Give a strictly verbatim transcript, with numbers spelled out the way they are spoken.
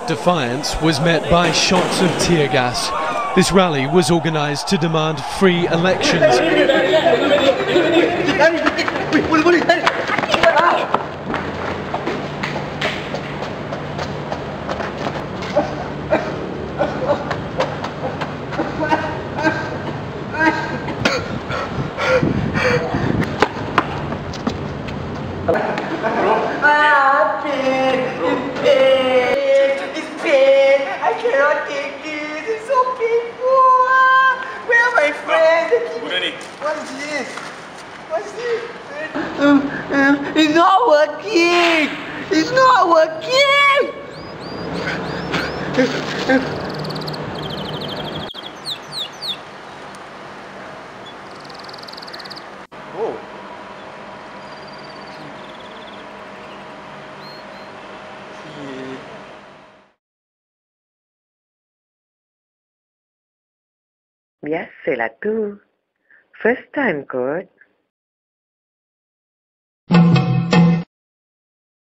defiance was met by shots of tear gas. This rally was organised to demand free elections. Ah, pain! It's pain! It's pain! I cannot take this! It's so painful! Ah, where are my friends? What is this? What's this? Um, um, it's not working! It's not working! Oh. Biasalah tu. First time kot.